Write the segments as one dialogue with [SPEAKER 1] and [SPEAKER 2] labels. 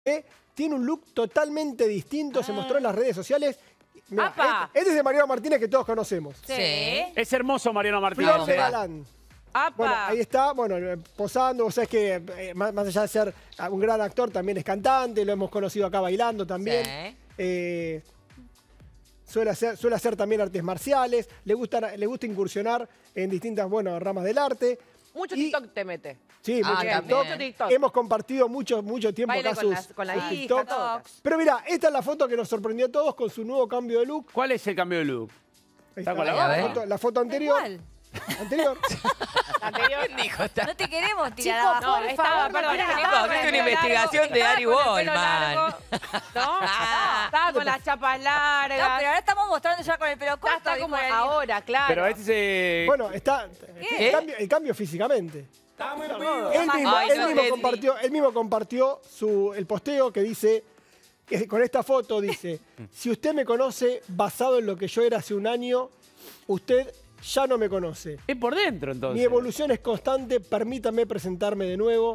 [SPEAKER 1] Tiene un look totalmente distinto, se mostró en las redes sociales. Mirá, este es de Mariano Martínez, que todos conocemos.
[SPEAKER 2] Sí.
[SPEAKER 3] Es hermoso Mariano Martínez.
[SPEAKER 1] Flor de Galán. Bueno, ahí está, bueno, posando. O sea, es que más allá de ser un gran actor, también es cantante. Lo hemos conocido acá bailando también. Sí. Suele hacer también artes marciales. Le gusta incursionar en distintas, ramas del arte.
[SPEAKER 2] Mucho TikTok te mete.
[SPEAKER 1] Sí, mucho TikTok. Hemos compartido mucho tiempo acá
[SPEAKER 2] con la
[SPEAKER 1] TikTok. Pero mira, esta es la foto que nos sorprendió a todos con su nuevo cambio de look.
[SPEAKER 3] ¿Cuál es el cambio de look?
[SPEAKER 1] ¿Está con la foto anterior?
[SPEAKER 2] ¿Cuál?
[SPEAKER 1] Anterior.
[SPEAKER 4] No te queremos tirar
[SPEAKER 2] abajo. No, estaba, perdón,
[SPEAKER 5] es una investigación de Ari Wallman.
[SPEAKER 2] ¿No? Estaba con las chapas largas.
[SPEAKER 4] No, pero ahora estamos mostrando ya con el pelo corto.
[SPEAKER 2] Está como ahora, claro.
[SPEAKER 3] Pero este
[SPEAKER 1] Bueno, está el cambio físicamente. Él mismo compartió el posteo que dice, que con esta foto dice, si usted me conoce basado en lo que yo era hace un año, usted ya no me conoce.
[SPEAKER 3] Es por dentro, entonces.
[SPEAKER 1] Mi evolución es constante, permítame presentarme de nuevo.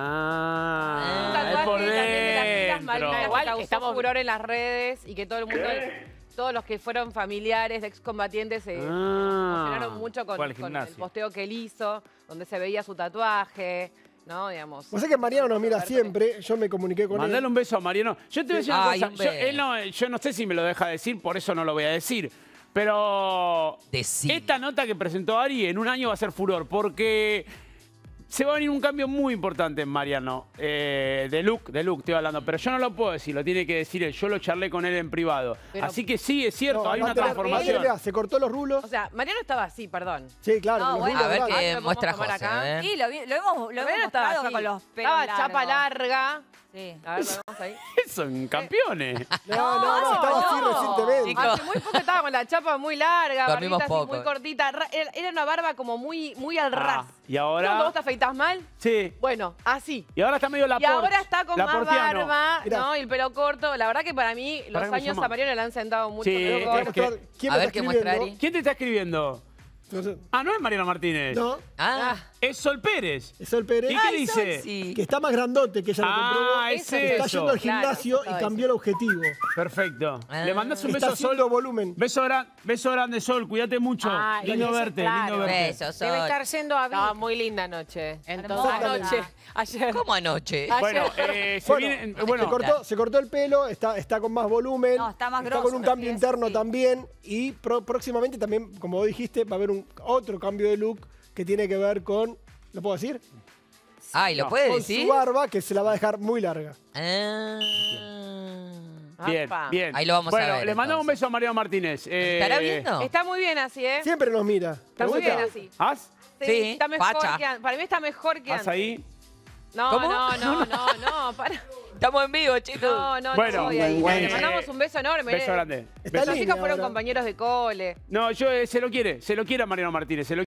[SPEAKER 3] Es por dentro.
[SPEAKER 2] Igual estamos furor en las redes y que todo el mundo, todos los que fueron familiares de excombatientes se emocionaron mucho con el posteo que él hizo, donde se veía su tatuaje, ¿no? Digamos.
[SPEAKER 1] O sea que Mariano nos mira siempre, yo me comuniqué con él.
[SPEAKER 3] Mandale un beso a Mariano. Yo te voy a decir una cosa, yo no sé si me lo deja decir, por eso no lo voy a decir. Pero esta nota que presentó Ari en un año va a ser furor, porque se va a venir un cambio muy importante en Mariano. De look estoy hablando, pero yo no lo puedo decir, lo tiene que decir él. Yo lo charlé con él en privado. Pero, así que sí, es cierto, hay una transformación.
[SPEAKER 1] Se cortó los rulos.
[SPEAKER 2] O sea, Mariano estaba así, perdón.
[SPEAKER 1] Sí, claro.
[SPEAKER 5] A ver qué muestra José.
[SPEAKER 4] Sí, lo hemos mostrado con los pelos
[SPEAKER 2] largos. Estaba chapa larga.
[SPEAKER 4] Sí.
[SPEAKER 2] A ver, vamos ahí.
[SPEAKER 3] Son campeones.
[SPEAKER 1] No, estaba así recientemente.
[SPEAKER 2] Hace muy poco estaba con la chapa muy larga,
[SPEAKER 5] Dormimos
[SPEAKER 2] barbita así
[SPEAKER 5] poco.
[SPEAKER 2] muy cortita. Era una barba como muy al ras.
[SPEAKER 3] ¿Y ahora?
[SPEAKER 2] ¿Cuándo vos te afeitás mal?
[SPEAKER 3] Sí.
[SPEAKER 2] Bueno, así.
[SPEAKER 3] Y ahora está medio
[SPEAKER 2] Y ahora está con más barba, ¿no? Y el pelo corto. La verdad que para mí los años a Mariano le han sentado mucho.
[SPEAKER 3] Sí,
[SPEAKER 5] a ver qué muestra Ari.
[SPEAKER 3] ¿Quién te está escribiendo? No es Mariano Martínez.
[SPEAKER 1] No.
[SPEAKER 3] Es Sol Pérez.
[SPEAKER 1] Es Sol Pérez.
[SPEAKER 3] ¿Y qué dice?
[SPEAKER 5] Sí.
[SPEAKER 1] Que está más grandote, que ella lo comprobó.
[SPEAKER 3] Es
[SPEAKER 1] está
[SPEAKER 3] eso.
[SPEAKER 1] yendo al gimnasio y cambió el objetivo.
[SPEAKER 3] Perfecto. Le mandás un beso a Sol.
[SPEAKER 1] Volumen.
[SPEAKER 3] Beso grande, Sol. Cuídate mucho. Lindo verte, lindo verte.
[SPEAKER 5] Besos, Sol.
[SPEAKER 2] Debe estar yendo a Estaba muy linda anoche. Entonces, ayer.
[SPEAKER 5] ¿Cómo anoche?
[SPEAKER 3] Bueno,
[SPEAKER 1] se cortó el pelo, está con más volumen.
[SPEAKER 4] No, está más
[SPEAKER 1] está
[SPEAKER 4] grosso,
[SPEAKER 1] con un cambio
[SPEAKER 4] sí.
[SPEAKER 1] interno también. Y próximamente también, como vos dijiste, va a haber otro cambio de look que tiene que ver con, ¿lo puedo decir?
[SPEAKER 5] ¿Y lo puede
[SPEAKER 1] con
[SPEAKER 5] decir?
[SPEAKER 1] su barba, que se la va a dejar muy larga.
[SPEAKER 3] Bien.
[SPEAKER 5] Ahí lo vamos a ver.
[SPEAKER 3] Bueno, le mandamos un beso a Mariano Martínez.
[SPEAKER 5] ¿Estará viendo?
[SPEAKER 2] Está muy bien así, ¿eh?
[SPEAKER 1] Siempre nos mira.
[SPEAKER 2] Está muy bien así.
[SPEAKER 3] ¿Haz?
[SPEAKER 5] Sí,
[SPEAKER 2] está mejor
[SPEAKER 5] facha.
[SPEAKER 2] que antes. Para mí está mejor que
[SPEAKER 3] ¿Haz
[SPEAKER 2] antes.
[SPEAKER 3] ahí?
[SPEAKER 2] No,
[SPEAKER 5] ¿Cómo?
[SPEAKER 2] no, para.
[SPEAKER 5] Estamos en vivo, chicos.
[SPEAKER 2] No,
[SPEAKER 3] Bueno,
[SPEAKER 2] voy ahí. Le mandamos un beso enorme.
[SPEAKER 3] Beso grande.
[SPEAKER 1] Está
[SPEAKER 2] Los
[SPEAKER 1] línea
[SPEAKER 2] chicos fueron
[SPEAKER 1] ahora.
[SPEAKER 2] compañeros de cole.
[SPEAKER 3] No, se lo quiere a Mariano Martínez.